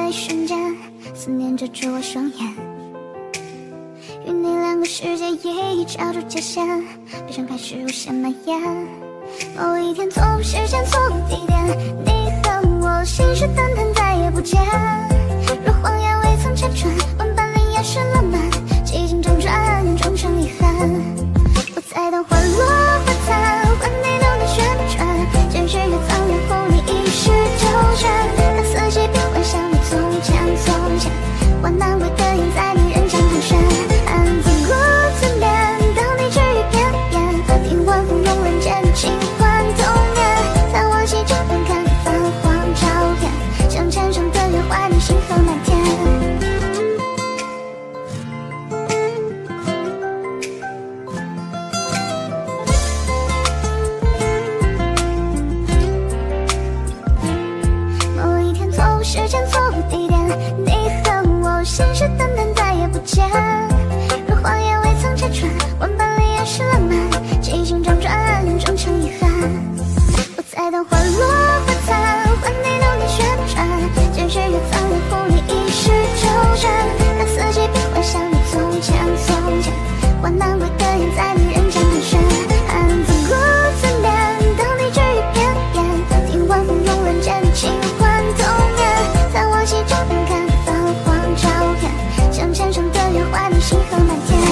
一瞬间，思念遮住我双眼。与你两个世界也已照出界限，悲伤开始无限蔓延。某一天，错误时间，错误地点，你和我信誓旦旦再也不见。若谎言未曾拆穿，万般恋也是浪漫，几经辗转，终终成遗憾。我在等花落花残，换你动地旋转，见日月苍凉后你一世纠缠。看四季变幻，想你从前从前，换难归的眼在你人间盘旋。暗自过自怜，当你止于片言，听晚风拥人间轻唤童年。在往昔这边看泛黄照片，像前生的约怀念星河满天。时间错误地点，你和我信誓旦旦再也不见。若谎言未曾拆穿，万般恋也是浪漫，几经辗转，终成遗憾。我在等花落花残，换你动地旋转，见日月苍凉后你一世纠缠。看四季变幻，想你从前从前，换难归的眼在你人间盘旋。暗自过自怜，当你止于片言，听晚风拥人间轻唤童年。在往昔这边看泛黄照片，像前生的约怀念星河满天。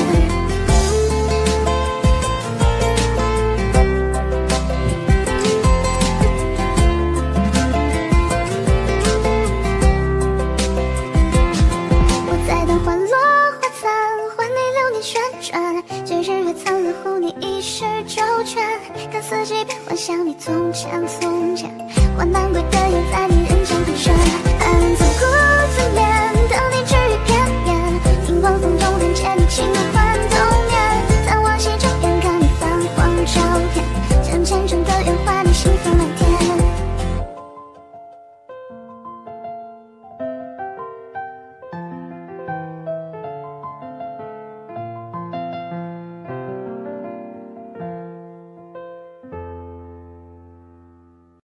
我在等花落花残，换你流年旋转，见日月苍凉后你一世纠缠。看四季变幻，想你从前从前，换难归的眼在你人间盘旋。暗自